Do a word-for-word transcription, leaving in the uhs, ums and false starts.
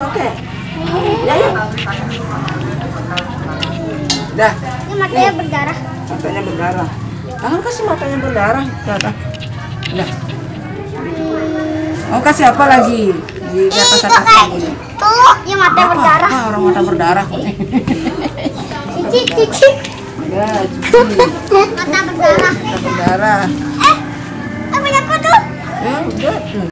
Oke. Ya, ya. Dah. Ini matanya berdarah. Matanya berdarah. Jangan kasih matanya berdarah. Dah. Dah. Oh, kasih apa lagi? Di atas atas ini. Tuh, yang mata berdarah. Ah, orang mata berdarah. Cici, cici. Ya, cici. Mata berdarah. Mata berdarah. Eh, apa aku tuh? Ya, udah.